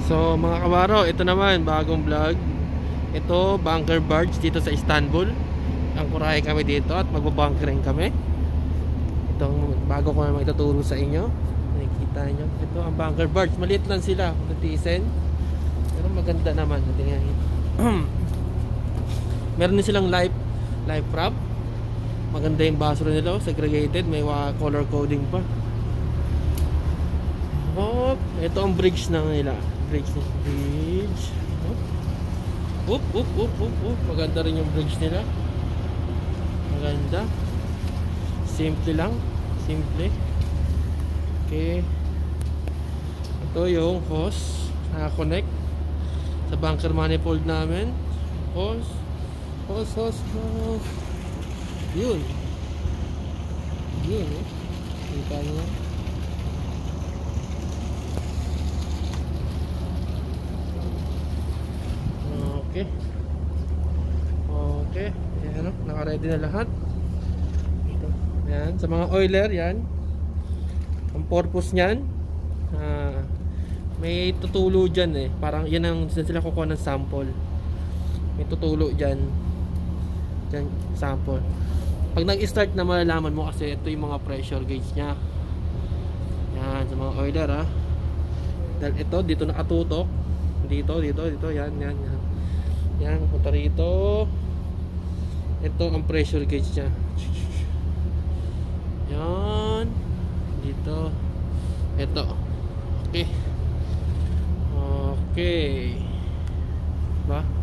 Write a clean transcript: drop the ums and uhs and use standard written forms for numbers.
So mga kabaro, ito naman bagong vlog. Ito bunker barge dito sa Istanbul. Ang kurahe kami dito at magbabunkering kami. Itong bago ko naman ituturo sa inyo. Nakikita niyo, ito ang bunker barge. Maliit lang sila, natisen. Pero maganda naman. Tingnan niyo. Meron din silang life wrap. Maganda yung basura nila, segregated, may color coding pa. Oh, ito ang bridge na nila. Bridge. Maganda rin yung bridge nila. Maganda. Simple lang. Simple. Okay. Ito yung hose. Naka-connect sa bunker manifold namin. Hose. Yun. Kita nyo. Okay. Ayan, naka-ready na lahat. Ayan, sa mga oiler, yan. Ang purpose niyan, may tutulo dyan eh. Parang yan ang sila kukuha ng sample. May tutulo dyan. Dyan, sample. Pag nag-start na malalaman mo kasi ito yung mga pressure gauge nya. Yan, sa mga oiler ha. Dahil ito, dito nakatutok. Dito, yan. Yan, punta rito. Ito ang pressure gauge nya. Yan. Dito. Ito. Okay. Ba?